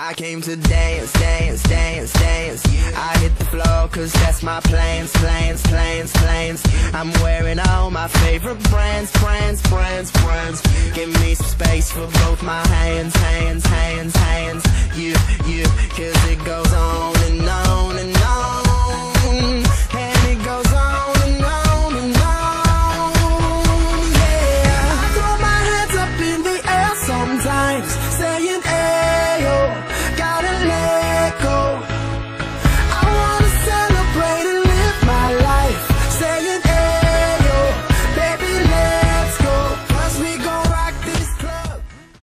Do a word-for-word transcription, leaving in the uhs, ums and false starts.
I came to dance, dance, dance, dance. I hit the floor cause that's my plans, plans, plans, plans. I'm wearing all my favorite brands, brands, brands, brands. Give me some space for both my hands, hands, hands, hands. You, you, cause it goes on and